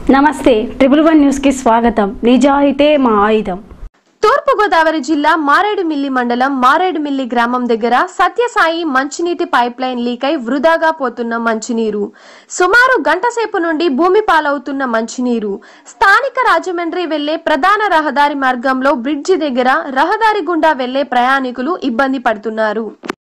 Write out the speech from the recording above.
నమస్తే ట్రిపుల్1 న్యూస్ కి స్వాగతం. నిజాయితే మా ఆయుధం. తూర్పు గోదావరి జిల్లా మారేడుమిల్లి మండలం మారేడుమిల్లి గ్రామం దగ్గర సత్యసాయి మంచినీటి పైప్ లైన్ లీక్ అయి వృధాగా పోతున్న మంచినీరు. సుమారు గంట సేపు నుండి భూమి పాలవుతున్న మంచినీరు. స్థానిక రాజమండ్రి వెళ్లే ప్రధాన రహదారి మార్గంలో బ్రిడ్జి దగ్గర రహదారి గుండా వెళ్లే ప్రయాణికులు ఇబ్బంది పడుతున్నారు.